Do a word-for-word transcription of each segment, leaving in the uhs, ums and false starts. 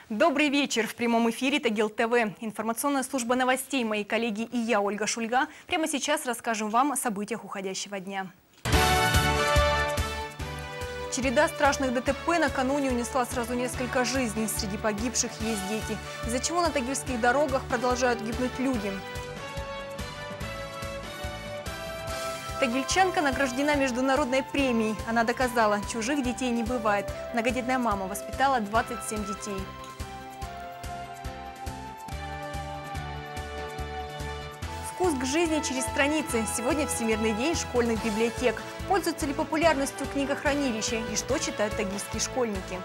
Добрый вечер. В прямом эфире Тагил ТВ. Информационная служба новостей. Мои коллеги и я, Ольга Шульга, прямо сейчас расскажем вам о событиях уходящего дня. Череда страшных ДТП накануне унесла сразу несколько жизней. Среди погибших есть дети, из-за чего на тагильских дорогах продолжают гибнуть люди. Тагильчанка награждена международной премией. Она доказала, чужих детей не бывает. Многодетная мама воспитала двадцать семь детей. Вкус к жизни через страницы. Сегодня Всемирный день школьных библиотек. Пользуются ли популярностью книгохранилища и что читают тагильские школьники?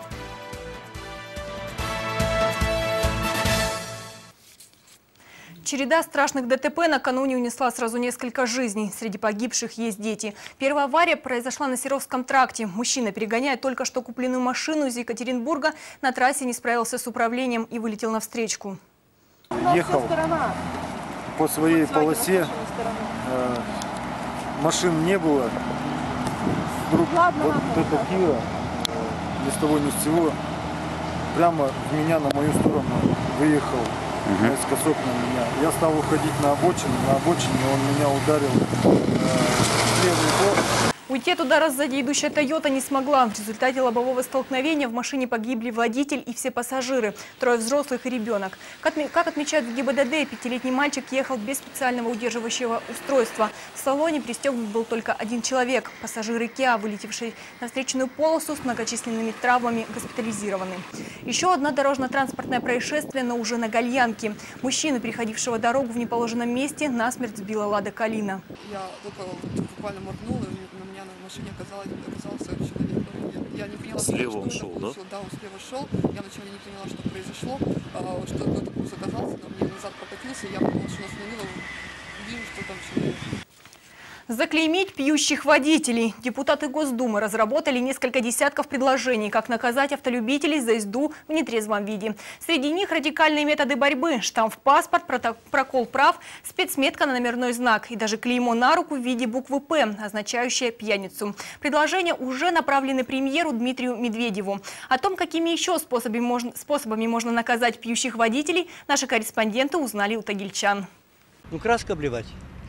Череда страшных ДТП накануне унесла сразу несколько жизней. Среди погибших есть дети. Первая авария произошла на Серовском тракте. Мужчина, перегоняя только что купленную машину из Екатеринбурга, на трассе не справился с управлением и вылетел навстречу. Ехал по своей полосе, э, машин не было. Вдруг вот эта Кира, э, ни с того ни с сего, прямо в меня, на мою сторону выехал. Угу. Наискосок на меня. Я стал уходить на обочину, на обочине он меня ударил э, в левый бок. Уйти от удара сзади идущая «Тойота» не смогла. В результате лобового столкновения в машине погибли водитель и все пассажиры, трое взрослых и ребенок. Как отмечают в ГИБДД, пятилетний мальчик ехал без специального удерживающего устройства. В салоне пристегнут был только один человек. Пассажиры «Киа», вылетевшие на встречную полосу с многочисленными травмами, госпитализированы. Еще одно дорожно-транспортное происшествие, но уже на Гальянке. Мужчину, переходившего дорогу в неположенном месте, насмерть сбила «Лада Калина». Я только буквально моргнула, и на меня на машине оказалось, оказался человек. Я не поняла, слева что он шел, да? Да, он слева шел. Я вначале не поняла, что произошло, а, что кто-то пусть оказался, на мне назад покатился, я машину остановила, вижу, что там человек. Заклеймить пьющих водителей. Депутаты Госдумы разработали несколько десятков предложений, как наказать автолюбителей за езду в нетрезвом виде. Среди них радикальные методы борьбы: штамп в паспорт, прокол прав, спецметка на номерной знак и даже клеймо на руку в виде буквы «П», означающее пьяницу. Предложения уже направлены премьеру Дмитрию Медведеву. О том, какими еще способами можно, способами можно наказать пьющих водителей, наши корреспонденты узнали у тагильчан. Ну, краска обливать.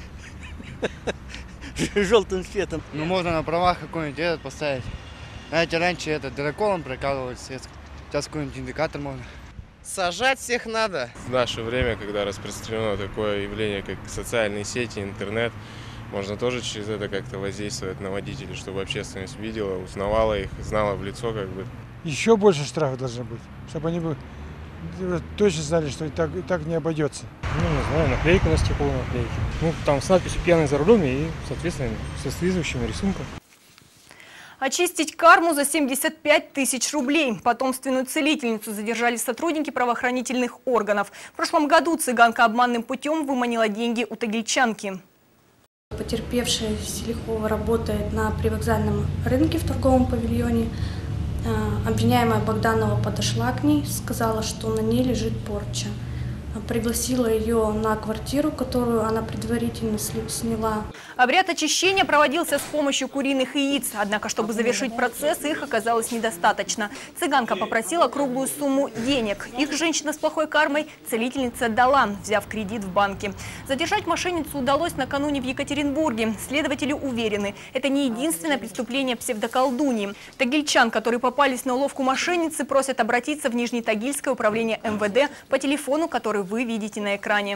Желтым цветом. Ну, можно на правах какой-нибудь этот поставить. Знаете, раньше это дыроколом прокалывался, сейчас какой-нибудь индикатор можно. Сажать всех надо. В наше время, когда распространено такое явление, как социальные сети, интернет, можно тоже через это как-то воздействовать на водителей, чтобы общественность видела, узнавала их, знала в лицо, как бы. Еще больше штрафов должно быть, чтобы они бы точно знали, что и так, и так не обойдется. Ну, не знаю, наклейка на стекло, наклейки. Ну, там с надписью «Пьяный за рулем» и, соответственно, со соответствующими рисунками. Очистить карму за семьдесят пять тысяч рублей. Потомственную целительницу задержали сотрудники правоохранительных органов. В прошлом году цыганка обманным путем выманила деньги у тагильчанки. Потерпевшая Селихова работает на привокзальном рынке в торговом павильоне. Обвиняемая Богданова подошла к ней, сказала, что на ней лежит порча. Пригласила ее на квартиру, которую она предварительно сняла. Обряд очищения проводился с помощью куриных яиц. Однако, чтобы завершить процесс, их оказалось недостаточно. Цыганка попросила круглую сумму денег. Их женщина с плохой кармой целительница дала, взяв кредит в банке. Задержать мошенницу удалось накануне в Екатеринбурге. Следователи уверены, это не единственное преступление псевдоколдуньи. Тагильчан, которые попались на уловку мошенницы, просят обратиться в Нижнетагильское управление эм вэ дэ по телефону, который вы видите на экране.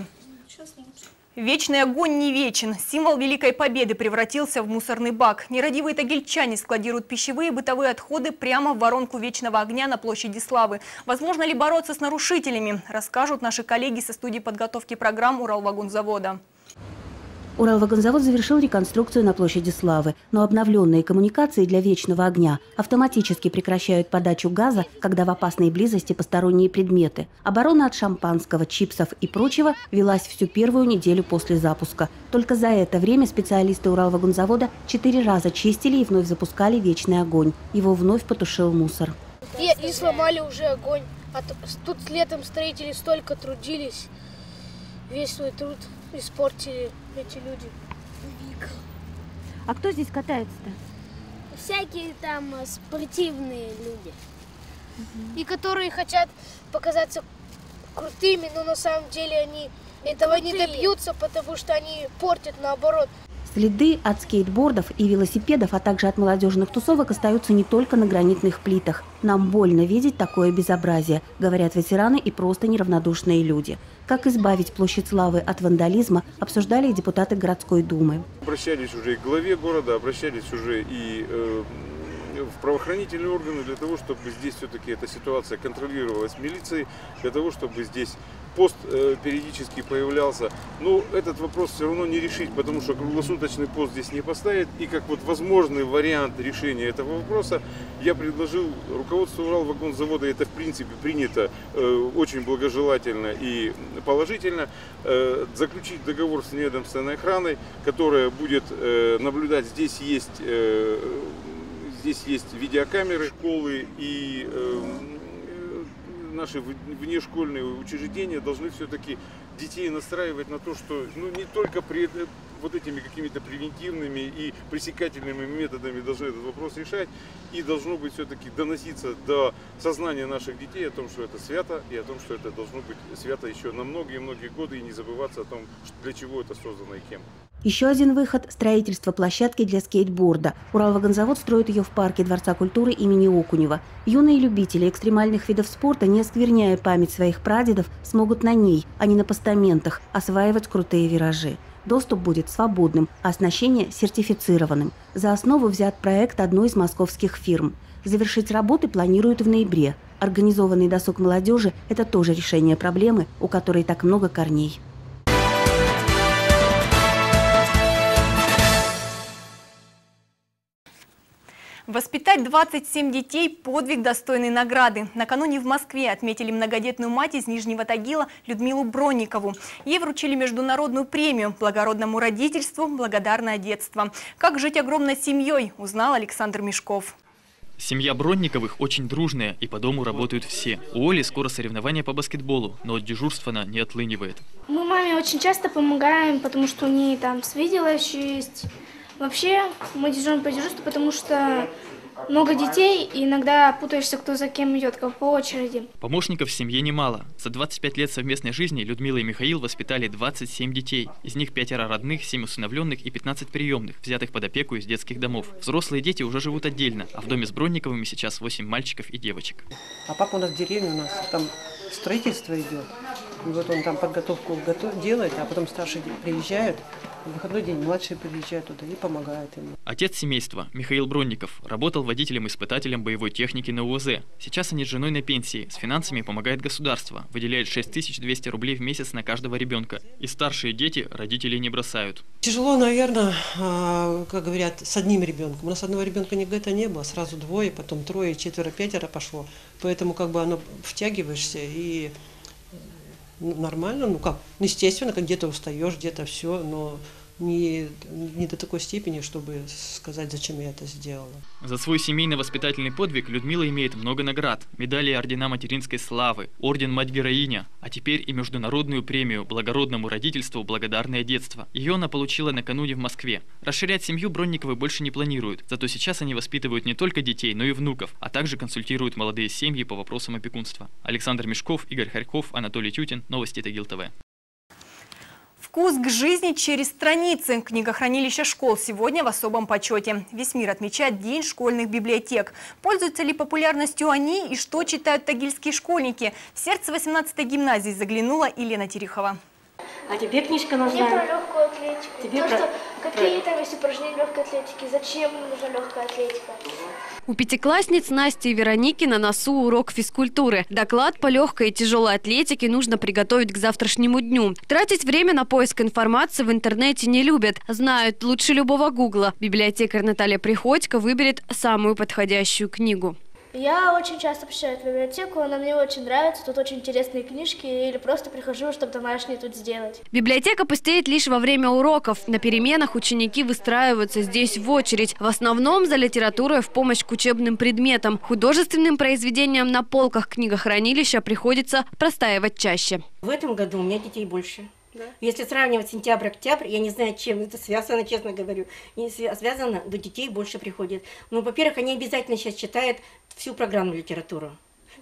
Вечный огонь не вечен. Символ Великой Победы превратился в мусорный бак. Нерадивые тагильчане складируют пищевые и бытовые отходы прямо в воронку вечного огня на площади Славы. Возможно ли бороться с нарушителями, расскажут наши коллеги со студии подготовки программ Уралвагонзавода. Уралвагонзавод завершил реконструкцию на площади Славы, но обновленные коммуникации для вечного огня автоматически прекращают подачу газа, когда в опасной близости посторонние предметы. Оборона от шампанского, чипсов и прочего велась всю первую неделю после запуска. Только за это время специалисты Уралвагонзавода четыре раза чистили и вновь запускали вечный огонь. Его вновь потушил мусор. И, и сломали уже огонь. А тут летом строители столько трудились, весь свой труд испортили эти люди. А кто здесь катается-то? Всякие там спортивные люди. и которые хотят показаться крутыми, но на самом деле они этого не добьются, потому что они портят наоборот. Следы от скейтбордов и велосипедов, а также от молодежных тусовок остаются не только на гранитных плитах. Нам больно видеть такое безобразие, говорят ветераны и просто неравнодушные люди. Как избавить площадь Славы от вандализма, обсуждали и депутаты городской думы. Обращались уже и к главе города, обращались уже и э, в правоохранительные органы для того, чтобы здесь все-таки эта ситуация контролировалась милицией, для того, чтобы здесь пост э, периодически появлялся. Но этот вопрос все равно не решить, потому что круглосуточный пост здесь не поставит. И как вот возможный вариант решения этого вопроса я предложил руководству Уралвагонзавода, это в принципе принято э, очень благожелательно и положительно, э, заключить договор с неведомственной охраной, которая будет э, наблюдать. Здесь есть, э, здесь есть видеокамеры, школы и э, наши внешкольные учреждения должны все-таки детей настраивать на то, что ну, не только при, вот этими какими-то превентивными и пресекательными методами должны этот вопрос решать, и должно быть все-таки доноситься до сознания наших детей о том, что это свято, и о том, что это должно быть свято еще на многие-многие годы, и не забываться о том, для чего это создано и кем. Еще один выход – строительство площадки для скейтборда. Уралвагонзавод строит ее в парке Дворца культуры имени Окунева. Юные любители экстремальных видов спорта, не оскверняя память своих прадедов, смогут на ней, а не на постаментах, осваивать крутые виражи. Доступ будет свободным, а оснащение – сертифицированным. За основу взят проект одной из московских фирм. Завершить работы планируют в ноябре. Организованный досуг молодежи – это тоже решение проблемы, у которой так много корней. Воспитать двадцать семь детей – подвиг, достойный награды. Накануне в Москве отметили многодетную мать из Нижнего Тагила Людмилу Бронникову. Ей вручили международную премию «Благородному родительству. Благодарное детство». Как жить огромной семьей, узнал Александр Мешков. Семья Бронниковых очень дружная, и по дому работают все. У Оли скоро соревнования по баскетболу, но от дежурства она не отлынивает. Мы маме очень часто помогаем, потому что у нее там свидела еще есть. Вообще мы дежурим по дежурству, потому что много детей, и иногда путаешься, кто за кем идет, как по очереди. Помощников в семье немало. За двадцать пять лет совместной жизни Людмила и Михаил воспитали двадцать семь детей. Из них пятеро родных, семь усыновленных и пятнадцать приемных, взятых под опеку из детских домов. Взрослые дети уже живут отдельно, а в доме с Бронниковыми сейчас восемь мальчиков и девочек. А папа у нас в деревне, у нас там строительство идет. И вот он там подготовку делает, а потом старшие приезжают. В выходной день младшие приезжают туда и помогают ему. Отец семейства, Михаил Бронников, работал водителем-испытателем боевой техники на УАЗе. Сейчас они с женой на пенсии. С финансами помогает государство. Выделяет шесть тысяч двести рублей в месяц на каждого ребенка. И старшие дети родителей не бросают. Тяжело, наверное, как говорят, с одним ребенком. У нас одного ребенка никогда не было. Сразу двое, потом трое, четверо, пятеро пошло. Поэтому как бы оно втягиваешься и нормально, ну как, естественно, как где-то устаешь, где-то все, но не, не до такой степени, чтобы сказать, зачем я это сделала. За свой семейно-воспитательный подвиг Людмила имеет много наград. Медали и ордена материнской славы, орден Мать-героиня, а теперь и международную премию «Благородному родительству. Благодарное детство». Ее она получила накануне в Москве. Расширять семью Бронниковы больше не планируют, зато сейчас они воспитывают не только детей, но и внуков, а также консультируют молодые семьи по вопросам опекунства. Александр Мешков, Игорь Харьков, Анатолий Тютин. Новости Тагил ТВ. Вкус к жизни через страницы. Книгохранилище школ сегодня в особом почете. Весь мир отмечает День школьных библиотек. Пользуются ли популярностью они и что читают тагильские школьники? В сердце восемнадцатой гимназии заглянула Елена Терехова. А тебе книжка нужна? Мне про легкую атлетику. Тебе То, про... что, какие там есть упражнения легкой атлетики? Зачем нужна легкая атлетика? У пятиклассниц Насти и Вероники на носу урок физкультуры. Доклад по легкой и тяжелой атлетике нужно приготовить к завтрашнему дню. Тратить время на поиск информации в интернете не любят. Знают лучше любого гугла. Библиотекарь Наталья Приходько выберет самую подходящую книгу. Я очень часто посещаю эту библиотеку, она мне очень нравится, тут очень интересные книжки, или просто прихожу, чтобы домашнее тут сделать. Библиотека пустеет лишь во время уроков. На переменах ученики выстраиваются здесь в очередь. В основном за литературой в помощь к учебным предметам. Художественным произведениям на полках книгохранилища приходится простаивать чаще. В этом году у меня детей больше. Да. Если сравнивать сентябрь-октябрь, я не знаю, чем это связано, честно говорю. Не связано, до детей больше приходит. Ну, во-первых, они обязательно сейчас читают всю программу литературу.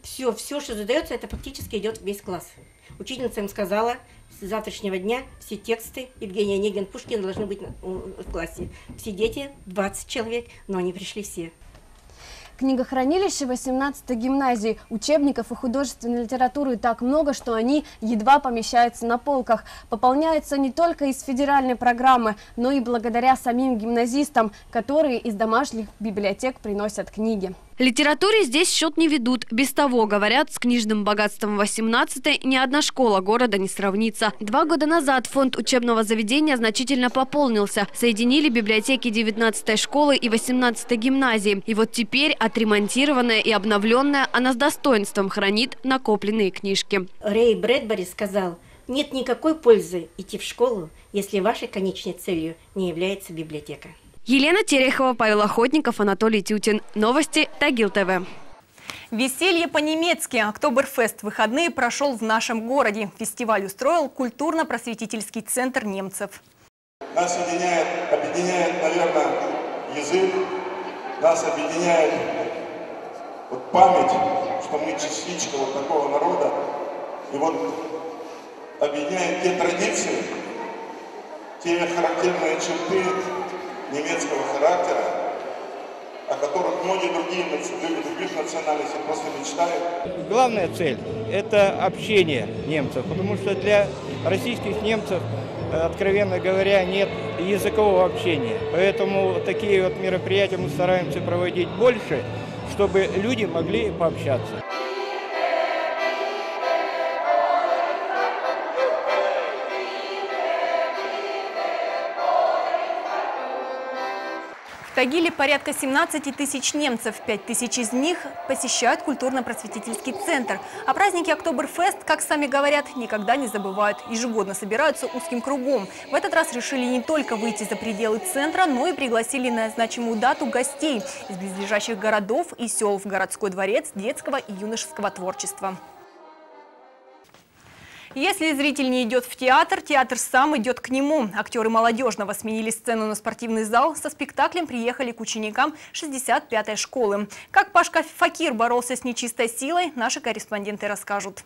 все, все, что задается, это фактически идет весь класс. Учительница им сказала, с завтрашнего дня все тексты Евгения Онегина, Пушкина должны быть в классе. Все дети, двадцать человек, но они пришли все. Книгохранилище восемнадцатой гимназии, учебников и художественной литературы так много, что они едва помещаются на полках. Пополняются не только из федеральной программы, но и благодаря самим гимназистам, которые из домашних библиотек приносят книги. Литературе здесь счет не ведут. Без того, говорят, с книжным богатством восемнадцатой ни одна школа города не сравнится. Два года назад фонд учебного заведения значительно пополнился. Соединили библиотеки девятнадцатой школы и восемнадцатой гимназии. И вот теперь отремонтированная и обновленная она с достоинством хранит накопленные книжки. Рэй Брэдбери сказал: нет никакой пользы идти в школу, если вашей конечной целью не является библиотека. Елена Терехова, Павел Охотников, Анатолий Тютин. Новости Тагил ТВ. Веселье по-немецки. Октоберфест в выходные прошел в нашем городе. Фестиваль устроил культурно-просветительский центр немцев. Нас объединяет, объединяет, наверное, язык. Нас объединяет вот память, что мы частичка вот такого народа. И вот объединяет те традиции, те характерные черты немецкого характера, о которых многие другие люди других национальностей просто мечтают. Главная цель – это общение немцев, потому что для российских немцев, откровенно говоря, нет языкового общения. Поэтому такие вот мероприятия мы стараемся проводить больше, чтобы люди могли пообщаться. В Тагиле порядка семнадцати тысяч немцев. пять тысяч из них посещают культурно-просветительский центр. А праздники Октоберфест, как сами говорят, никогда не забывают. Ежегодно собираются узким кругом. В этот раз решили не только выйти за пределы центра, но и пригласили на значимую дату гостей из близлежащих городов и сел в городской дворец детского и юношеского творчества. Если зритель не идет в театр, театр сам идет к нему. Актеры молодежного сменили сцену на спортивный зал. Со спектаклем приехали к ученикам шестьдесят пятой школы. Как Пашка Факир боролся с нечистой силой, наши корреспонденты расскажут.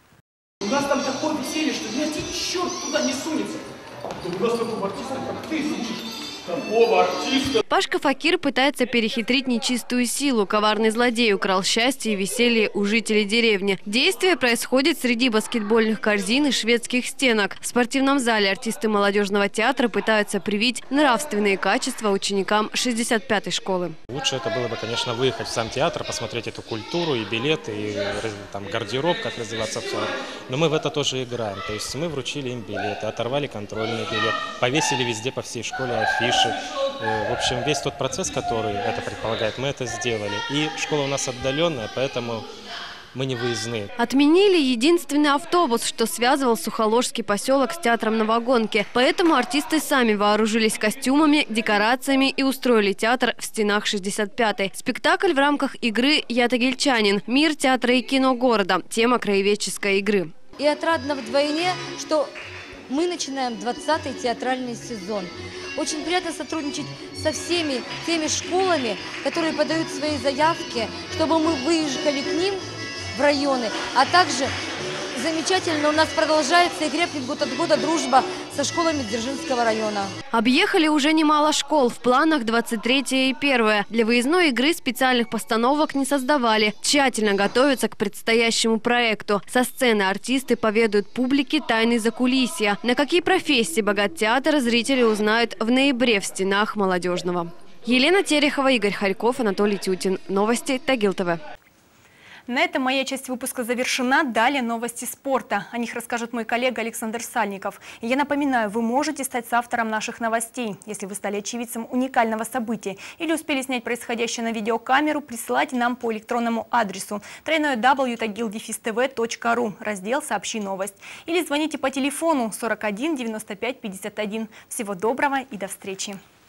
У нас там такое веселье, что ни один черт туда не сунется. У нас такого артиста, как ты, слушай. Такого артиста. Пашка Факир пытается перехитрить нечистую силу. Коварный злодей украл счастье и веселье у жителей деревни. Действие происходит среди баскетбольных корзин и шведских стенок. В спортивном зале артисты молодежного театра пытаются привить нравственные качества ученикам шестьдесят пятой школы. Лучше это было бы, конечно, выехать в сам театр, посмотреть эту культуру и билеты, и там гардероб, как развиваться в театре. Но мы в это тоже играем. То есть мы вручили им билеты, оторвали контрольный билет, повесили везде по всей школе афиши. В общем, весь тот процесс, который это предполагает, мы это сделали. И школа у нас отдаленная, поэтому мы не выездные. Отменили единственный автобус, что связывал Сухоложский поселок с театром на вагонке. Поэтому артисты сами вооружились костюмами, декорациями и устроили театр в стенах шестьдесят пятой. Спектакль в рамках игры «Я тагильчанин. Мир театра и кино города». Тема краеведческой игры. И отрадно вдвойне, что мы начинаем двадцатый театральный сезон. Очень приятно сотрудничать со всеми теми школами, которые подают свои заявки, чтобы мы выезжали к ним в районы. А также замечательно у нас продолжается и крепнет год от года дружба со школами Дзержинского района. Объехали уже немало школ. В планах двадцать третья и первая. Для выездной игры специальных постановок не создавали. Тщательно готовятся к предстоящему проекту. Со сцены артисты поведают публике тайны закулисья. На какие профессии богат театр, зрители узнают в ноябре в стенах молодежного. Елена Терехова, Игорь Харьков, Анатолий Тютин. Новости Тагил ТВ. На этом моя часть выпуска завершена. Далее новости спорта. О них расскажет мой коллега Александр Сальников. И я напоминаю, вы можете стать соавтором наших новостей. Если вы стали очевидцем уникального события или успели снять происходящее на видеокамеру, присылайте нам по электронному адресу дабл ю дабл ю дабл ю точка тагил дефис тэ вэ точка ру, раздел «Сообщи новость». Или звоните по телефону сорок один девяносто пять пятьдесят один. Всего доброго и до встречи.